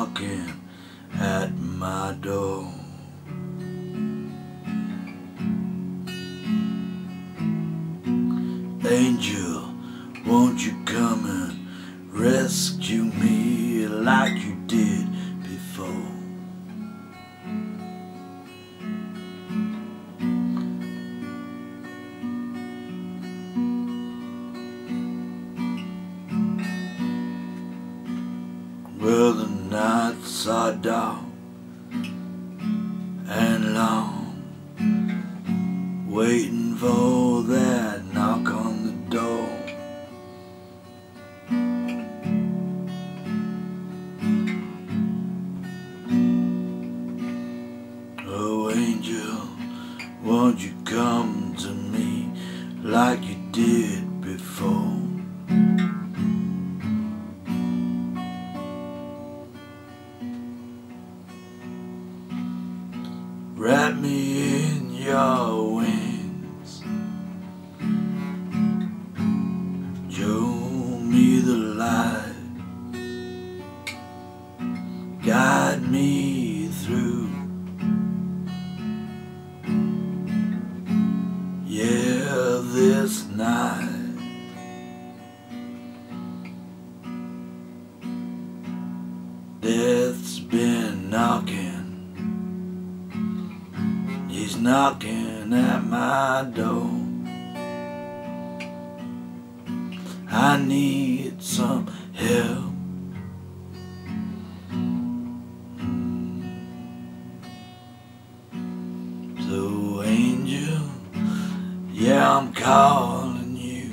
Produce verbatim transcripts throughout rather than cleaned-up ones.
knocking at my door. Angel, won't you come and rescue me like you did before? Well, the nights are dark and long, waiting for that knock on the door. Oh, angel, won't you come to me like you did before? Wrap me in your wings, show me the light, guide me through. Yeah, this night death's been knocking. He's knocking at my door. I need some help. So angel, yeah, I'm calling you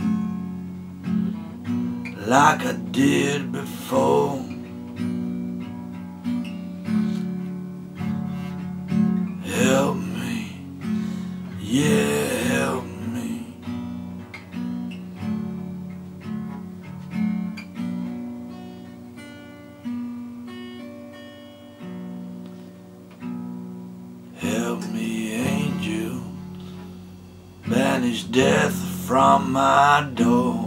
like I did before. Help me, yeah, help me. Help me, angel, banish death from my door.